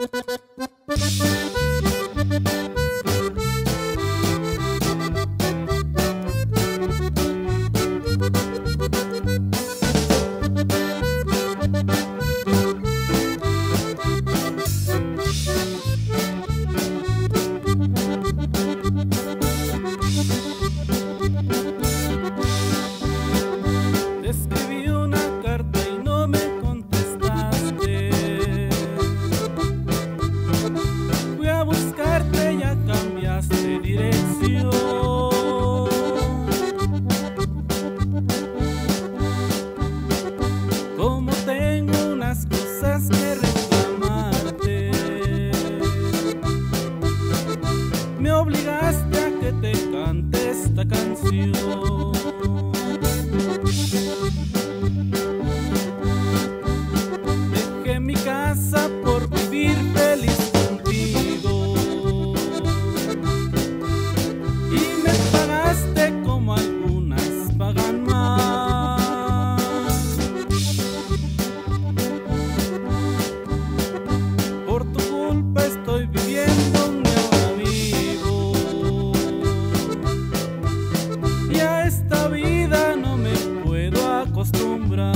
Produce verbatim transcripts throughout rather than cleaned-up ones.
Obligaste a que te cante esta canción. Dejé mi casa por vivir feliz contigo y me pagaste como algunas pagan más. Por tu culpa estoy viviendo un esta vida no me puedo acostumbrar.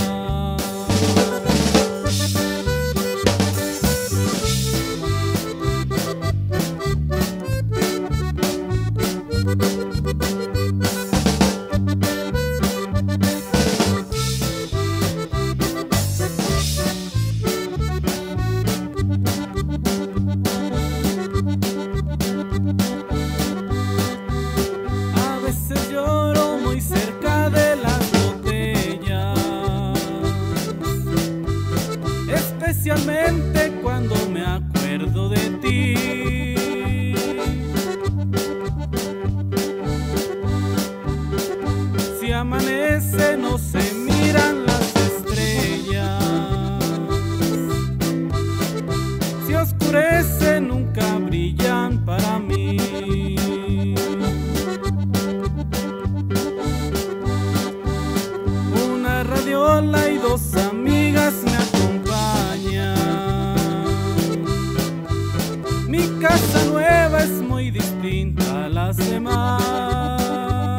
A veces lloro muy cerca de las botellas, especialmente cuando me acuerdo de ti. Si amanece no se miran las estrellas, si oscurece nunca brillan para mí. Radiola y dos amigas me acompañan. Mi casa nueva es muy distinta a las demás.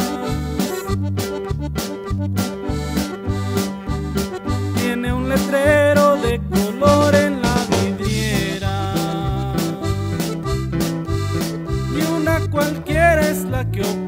Tiene un letrero de color en la vidriera y una cualquiera es la que ocupa